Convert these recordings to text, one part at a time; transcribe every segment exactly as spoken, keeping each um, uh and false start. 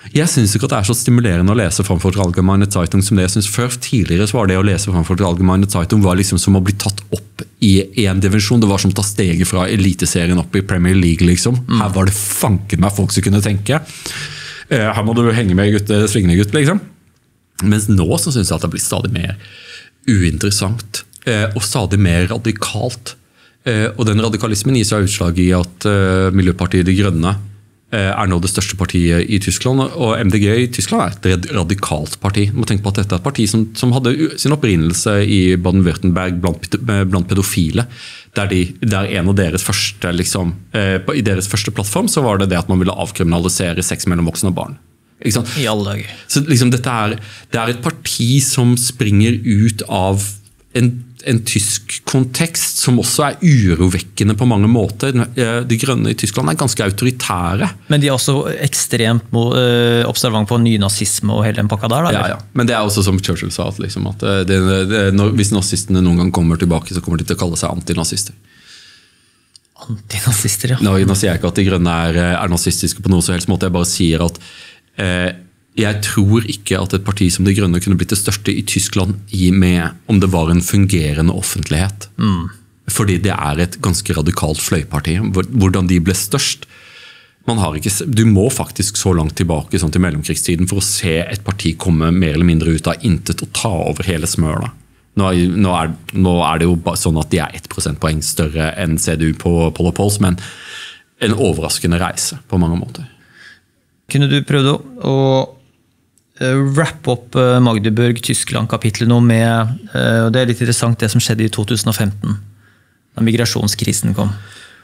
Jeg synes ikke at det er så stimulerende å lese Frankfurter Allgemeine Zeitung som det jeg synes før. Tidligere så var det å lese Frankfurter Allgemeine Zeitung var liksom som å bli tatt opp i en divisjon. Det var som å ta steget fra eliteserien opp i Premier League liksom. Her var det fanket meg folk som kunne tenke. Her må du henge med gutt, svingende gutt liksom. Mens nå så synes jeg at det blir stadig mer uinteressant og stadig mer radikalt. Og den radikalismen gir seg utslag i at Miljøpartiet De Grønne er nå det største partiet i Tyskland, og M D G i Tyskland er et radikalt parti. Man må tenke på at dette er et parti som, som hadde sin opprinnelse i Baden-Württemberg blant, blant pedofile, der, de, der en av deres første, liksom, i deres første plattform så var det det at man ville avkriminalisere sex mellom voksne og barn. Ikke sant? I alle dager. Så liksom, dette er, det er et parti som springer ut av en, en tysk kontekst som også er urovekkende på mange måter. De grønne i Tyskland er ganske autoritære. Men de er også ekstremt observant på nynazisme og hele den pakka der, da? Ja, ja. Men det er også som Churchill sa, at, liksom, at det, det, når, hvis nazistene noen gang kommer tilbake, så kommer de til å kalle seg antinazister. Antinazister, ja. Nå, nå sier jeg ikke at de grønne er, er nazistiske på noen som helst måte, jeg bare sier at eh, jeg tror ikke at et parti som De Grønne kunne blitt det største i Tyskland i med om det var en fungerende offentlighet. Mm. Fordi det er et ganske radikalt fløyparti. Hvordan de ble størst. Man har ikke, du må faktisk så langt tilbake sånn til mellomkrigstiden for å se et parti komme mer eller mindre ut av intet og ta over hele smøla. Nå er, nå, er, nå er det jo bare sånn at de er ett prosentpoeng større enn C D U på Poll og Polls, men en overraskende reise på mange måter. Kunne du prøvd å, å wrap opp Magdeburg, Tyskland-kapitlet nå med, og det er litt interessant det som skjedde i to tusen og femten, da migrasjonskrisen kom.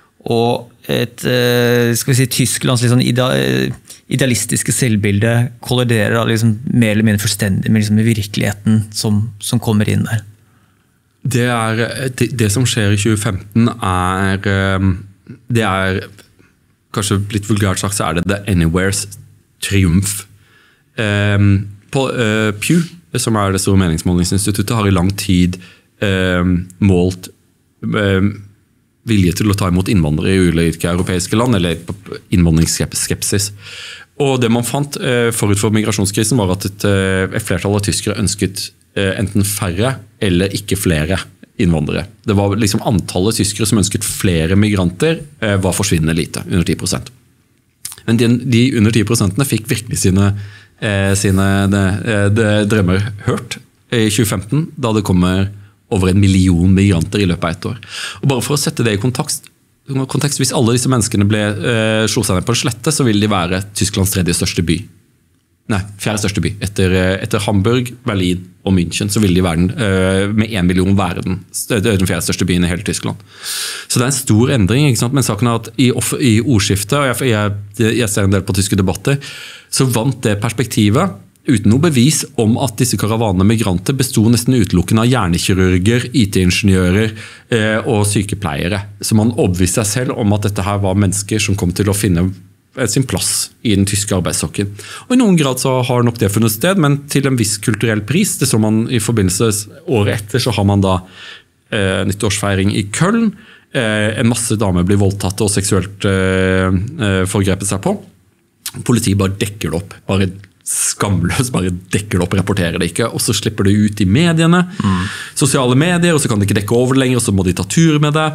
Og et, skal vi si, Tysklands liksom idealistiske selvbilde kolliderer liksom mer eller mindre fullstendig med liksom virkeligheten som, som kommer inn der. Det, er, det, det som skjer i tjue femten er, det er, kanskje litt vulgært sagt, så er det The Anywheres triumf. Um, på uh, Pew, som er det store meningsmålingsinstituttet, har i lang tid um, målt um, vilje til å ta imot innvandrere i ulike europeiske land, eller innvandringsskepsis. Og det man fant uh, forut for migrasjonskrisen var at et, uh, et flertall av tyskere ønsket uh, enten færre eller ikke flere innvandrere. Det var liksom antallet tyskere som ønsket flere migranter uh, var forsvinnende lite, under ti prosent. Men de, de under ti prosentene fikk virkelig sine sine de, de drømmer hørt i tjue femten, da det kommer over en million migranter i løpet av et år. Og bare for å sette det i kontekst, kontekst hvis alle disse menneskene ble uh, slå seg ned på en slette, så vil de være Tysklands tredje største by. Nei, fjerde største by. Etter, etter Hamburg, Berlin og München, så vil de være den, uh, med en million være den, den fjerde største byen i hele Tyskland. Så det er en stor endring, ikke sant? Men saken er at i, i ordskiftet, og jeg, jeg, jeg ser en del på tyske debatter, så vant det perspektivet uten noe bevis om at disse karavanene migranter bestod nesten utelukkende av hjernekirurger, I T-ingeniører eh, og sykepleiere. Så man overbeviste seg selv om at dette her var mennesker som kom til å finne sin plass i den tyske arbeidsstokken. Og i noen grad så har nok det funnet sted, men til en viss kulturell pris. Det så man i forbindelse året etter, så har man da eh, nyttårsfeiring i Köln. Eh, en masse damer blir voldtatt og seksuelt eh, eh, forgrepet seg på. Politiet bare dekker det opp, bare skamløst, bare dekker det opp, rapporterer det ikke, og så slipper det ut i mediene, mm. sosiale medier, og så kan de ikke dekke over det lenger, og så må de ta tur med det.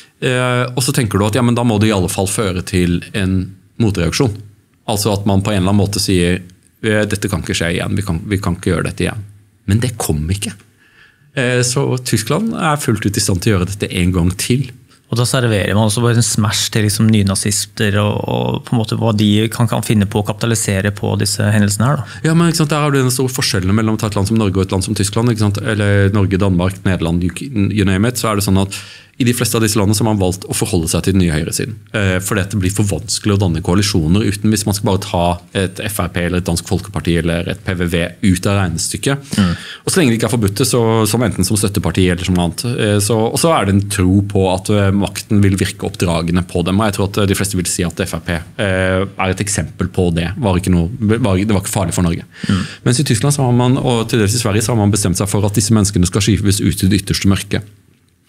Eh, og så tenker du at ja, men da må det i alle fall føre til en motreaksjon. Altså at man på en eller annen måte sier, dette kan ikke skje igjen, vi kan, vi kan ikke gjøre dette igjen. Men det kom ikke. Eh, så Tyskland er fullt ut i stand til å gjøre dette en gang til. Og da serverer man også bare en smash til liksom nynazister og, og på en måte hva de kan, kan finne på å kapitalisere på disse hendelsene her. Da. Ja, men ikke sant, der har du den store forskjellen mellom et land som Norge og et land som Tyskland, ikke sant? Eller Norge, Danmark, Nederland, you name it, så er det sånn at i de fleste av disse landene så har man valgt å forholde seg til den nye høyresiden. Eh, for det blir for vanskelig å danne koalisjoner uten hvis man skal bare ta et F R P eller et Dansk Folkeparti eller et P V V ut av regnestykket. Mm. Og så lenge det ikke er forbudt, så som enten som støtteparti eller som annet. Eh, så, og så er det en tro på at uh, makten vil virke oppdragende på dem. Og jeg tror at de fleste vil si at F R P eh, er et eksempel på det. Var ikke noe, var, det var ikke farlig for Norge. Mm. Mens i Tyskland så har man, og til dels i Sverige så har man bestemt seg for at disse menneskene skal skyves ut til det ytterste mørke.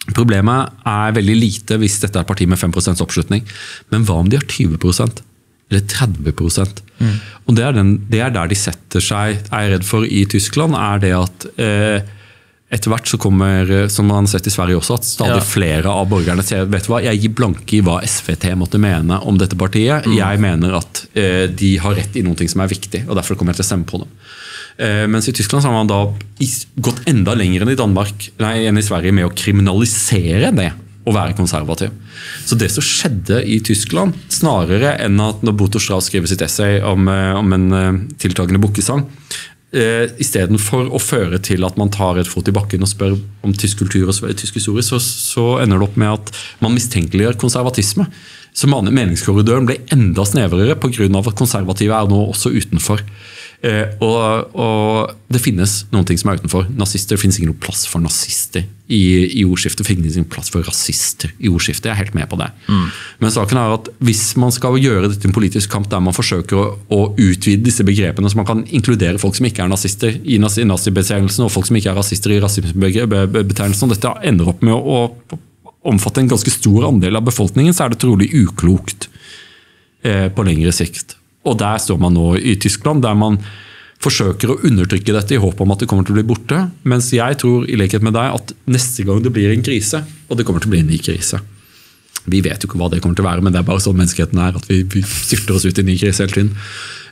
Problemet er veldig lite hvis dette er et parti med fem prosent oppslutning. Men hva om de har tyve prosent? eller tretti prosent. Mm. Og det er, den, det er der de setter seg, er jeg redd for i Tyskland, er det at eh, etter hvert så kommer, som man har sett i Sverige også, at stadig ja. flere av borgerne sier, vet du hva, jeg gir blanke i hva S V T måtte mene om dette partiet. Mm. Jeg mener at eh, de har rett i noe som er viktig, og derfor kommer jeg til å stemme på dem. Eh, mens i Tyskland så har man da gått enda lenger enn i Danmark, nei, enn i Sverige med å kriminalisere det å være konservativ. Så det som skjedde i Tyskland, snarere enn at når Boto Strauss skriver sitt essay om, om en tiltagende bukkesang, eh, i stedet for å føre til at man tar et fot i bakken og spør om tysk kultur og tysk historie, så, så ender det opp med at man mistenkeliggjør konservatisme. Så meningskorridoren ble enda snevrere på grunn av at konservative er nå også utenfor. Eh, og, og det finnes noen ting som er utenfor. Nazister, det finnes ikke noe plass for nazister i, i ordskiftet. Det finnes ikke noe plass for rasister i ordskiftet. Jeg er helt med på det. Mm. Men saken er at hvis man skal gjøre dette i en politisk kamp der man forsøker å, å utvide disse begrepene, så man kan inkludere folk som ikke er nazister i nazibetegnelsen, og folk som ikke er rasister i rasismebetegnelsen, dette ender opp med å, å omfatte en ganske stor andel av befolkningen, så er det trolig uklokt eh, på lengre sikt. Og der står man nå i Tyskland, der man forsøker å undertrykke dette i håp om at det kommer til å bli borte, mens jeg tror, i likhet med deg, at neste gang det blir en krise, og det kommer til å bli en ny krise. Vi vet jo ikke hva det kommer til å være, men det er bare sånn menneskeheten er, at vi, vi styrter oss ut i en ny krise hele tiden.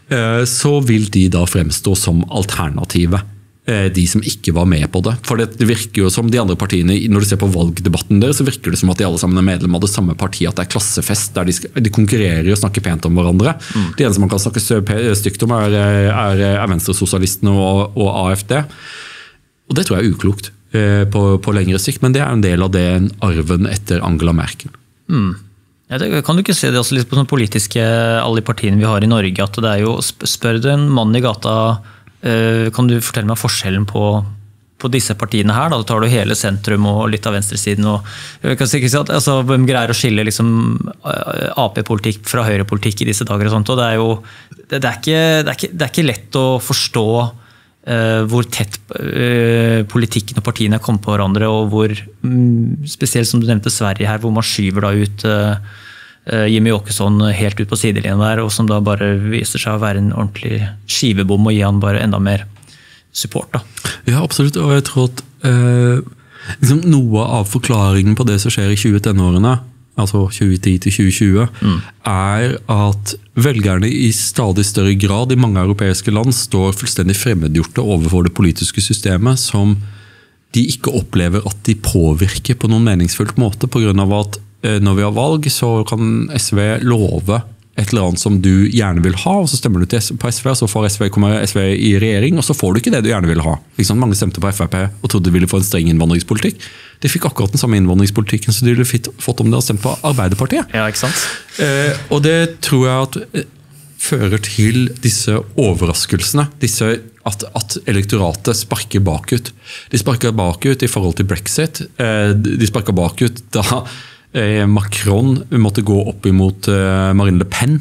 Så vil de da fremstå som alternativet, de som ikke var med på det. For det, det virker jo som de andre partiene, når du ser på valgdebatten deres, så virker det som at de alle sammen er medlem av det samme partiet, at det er klassefest, der de, skal, de konkurrerer og snakker pent om hverandre. Mm. Det eneste man kan snakke stygt om er, er, er venstresosialistene og, og A F D. Og det tror jeg er uklokt eh, på, på lengre sikt, men det er en del av den arven etter Angela Merkel. Mm. Ja, det, kan du ikke se det også litt på sånn politiske, alle de partiene vi har i Norge, at det er jo, spør du en mann i gata, kan du fortelle meg forskjellen på, på disse partiene her? Da? Da tar du hele sentrum og litt av venstresiden. Og, jeg kan si at, altså, hvem greier å skille liksom, A P-politikk fra Høyre-politikk i disse dager? Og sånt, og det, er jo, det, det, er ikke, det, er ikke, det er ikke lett å forstå uh, hvor tett uh, politikken og partiene er kommet på hverandre, og hvor, um, spesielt som du nevnte Sverige her, hvor man skyver da ut uh, Jimmy Åkesson helt ut på sidelinjen der, og som da bare viser seg å være en ordentlig skivebom og gi han bare enda mer support. Da. Ja, absolutt, og jeg tror at eh, liksom noe av forklaringen på det som skjer i tjue-tenårene, altså tjue ti til tjue tjue, mm. er at velgerne i stadig større grad i mange europeiske land står fullstendig fremmedgjorte overfor det politiske systemet, som de ikke opplever at de påvirker på noen meningsfullt måte, på grunn av at når vi har valg, så kan S V love et eller annet som du gjerne vil ha, og så stemmer du til på S V, og så får S V, kommer S V i regjering, og så får du ikke det du gjerne vil ha. Mange stemte på F R P og trodde de ville få en streng innvandringspolitikk. De fikk akkurat den samme innvandringspolitikken som de ville fått om de hadde stemt på Arbeiderpartiet. Ja, ikke sant? Eh, og det tror jeg at fører til disse overraskelsene, disse at, at elektoratet sparker bakut. De sparker bakut i forhold til Brexit. Eh, de sparker bakut da Macron måtte gå opp imot Marine Le Pen.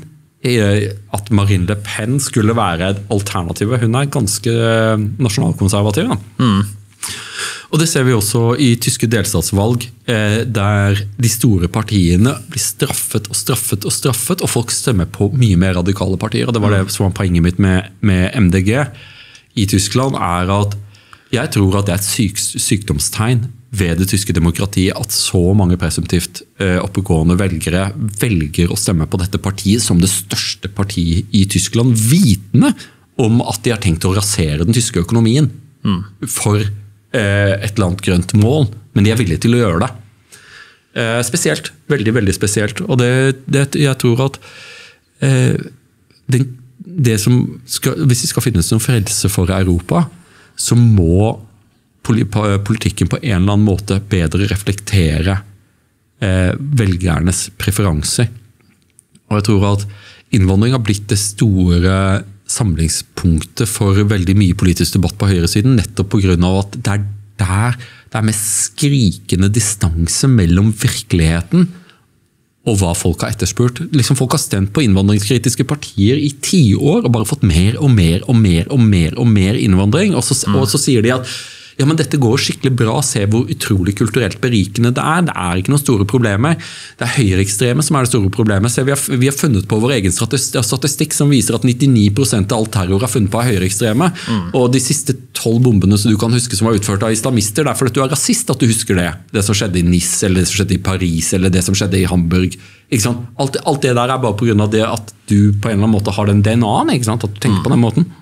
At Marine Le Pen skulle være et alternativ. Hun er ganske nasjonalkonservativ. Mm. Og det ser vi også i tyske delstatsvalg, der de store partiene blir straffet og straffet og straffet, og folk stemmer på mye mer radikale partier. Og det var det som var poenget mitt med, med M D G i Tyskland, er at jeg tror at det er et syk, sykdomstegn ved det tyske demokratiet at så mange presumptivt eh, oppegående velgere velger å stemme på dette partiet som det største partiet i Tyskland, vitende om at de har tenkt å rasere den tyske økonomien mm. for eh, et eller annet grønt mål, men de er villige til å gjøre det. Eh, spesielt, veldig, veldig spesielt. Og det, det, jeg tror at eh, det, det som skal, hvis det skal finnes noen frelse for Europa, så må politikken på en eller annen måte bedre reflektere eh, velgernes preferanser. Og jeg tror at innvandring har blitt det store samlingspunktet for veldig mye politisk debatt på høyresiden, nettopp på grunn av at det er der det er med skrikende distanse mellom virkeligheten og hva folk har etterspurt. Liksom folk har stemt på innvandringskritiske partier i ti år og bare fått mer og mer og mer og mer og mer innvandring, og så, mm. og så sier de at ja, men dette går skikkelig bra, se hvor utrolig kulturelt berikende det er. Det er ikke noen store problemer. Det er høyreekstreme som er det store problemet. Se, vi, har, vi har funnet på vår egen statistikk som viser at nittini prosent av all terror er funnet på av høyreekstreme. Mm. Og de siste tolv bombene som du kan huske som var utført av islamister, det er fordi du er rasist at du husker det. Det som skjedde i Nice, eller det som skjedde i Paris, eller det som skjedde i Hamburg. Ikke sant? Alt, alt det der er bare på grunn av det at du på en eller annen måte har den D N A-en, ikke sant? At du tenker mm. på den måten.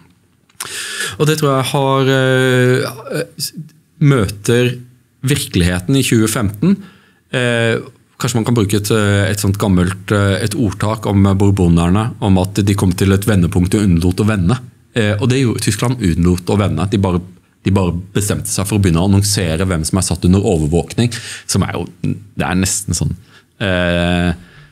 Og det tror jeg har uh, møter virkeligheten i tjue femten. Uh, kanskje man kan bruke et, et sånt gammelt uh, et ordtak om bourbonerne, om at de kom til et vendepunkt og unnlot å vende. Uh, og det gjorde Tyskland unnlot å vende. De bare, de bare bestemte seg for å begynne å annonsere hvem som er satt under overvåkning, som er jo, det er nesten sånn uh,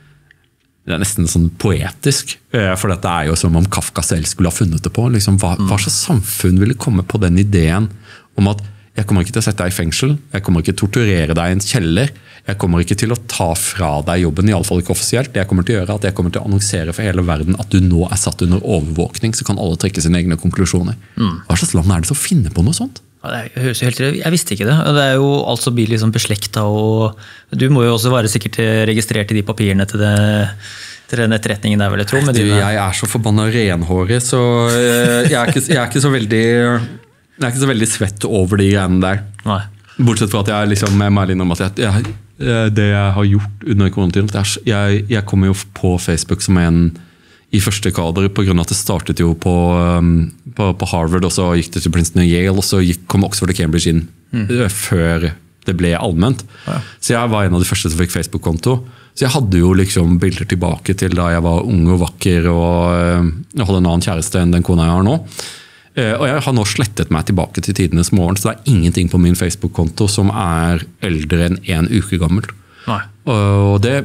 Det er nesten sånn poetisk, for dette er jo som om Kafka selv skulle ha funnet det på. Liksom, hva, hva slags samfunn ville komme på den ideen om at jeg kommer ikke til å sette deg i fengsel, jeg kommer ikke til å torturere deg i en kjeller, jeg kommer ikke til å ta fra deg jobben, i alle fall ikke offisielt. Det jeg kommer til å gjøre, at jeg kommer til å annonsere for hele verden at du nå er satt under overvåkning, så kan alle trekke sine egne konklusjoner. Mm. Hva slags land er det som finner på noe sånt? Ja, det høres jo helt, jeg visste ikke det. Det er jo alt som blir liksom beslekta, og du må jo også være sikkert registrert i de papirene til det til den etterretningen der, vil jeg tro. Med du, dine... Jeg er så forbannet renhårig, så jeg er, ikke, jeg er ikke så veldig jeg er ikke så veldig svett over de greiene der. Nei. Bortsett fra at jeg liksom er meg innom at jeg, jeg, det jeg har gjort under koronatiden, jeg, jeg kommer jo på Facebook som en i første kader, på grunn av at det startet jo på, på, på Harvard, og så gikk det til Princeton og Yale, og så gikk, kom Oxford og Cambridge inn mm. før det ble allment. Ja. Så jeg var en av de første som fikk Facebook-konto. Så jeg hadde jo liksom bilder tilbake til da jeg var ung og vakker, og jeg hadde en annen kjæreste enn den kona jeg har nå. Og jeg har nå slettet meg tilbake til tidenes morgen, så det er ingenting på min Facebook-konto som er eldre enn en uke gammelt. Nei. Og det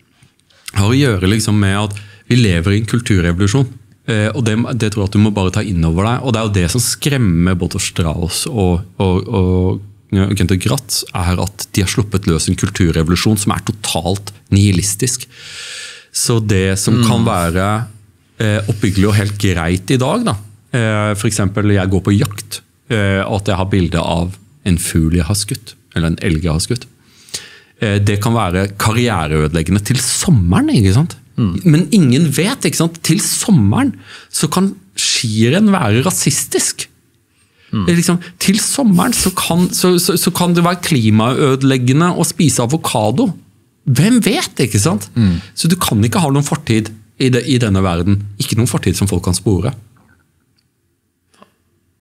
har å gjøre liksom med at vi lever i en kulturrevolusjon, og det, det tror jeg at du må bare ta inn over deg. Og det er jo det som skremmer både Strauss og, og, og Günter Grass, er at de har sluppet løs en kulturrevolusjon som er totalt nihilistisk. Så det som mm. kan være eh, oppbyggelig og helt greit i dag, da, eh, for eksempel jeg går på jakt, eh, og at jeg har bilde av en fugl jeg har skutt, eller en elg jeg har skutt, eh, det kan være karriereødeleggende til sommeren, ikke sant? Mm. Men ingen vet, ikke sant? Til sommeren så kan skirenn være rasistisk. Mm. Liksom, til sommeren så kan, så, så, så kan det være klimaødeleggende å spise avokado. Hvem vet, ikke sant? Mm. Så du kan ikke ha noen fortid i, det, i denne verden. Ikke noen fortid som folk kan spore.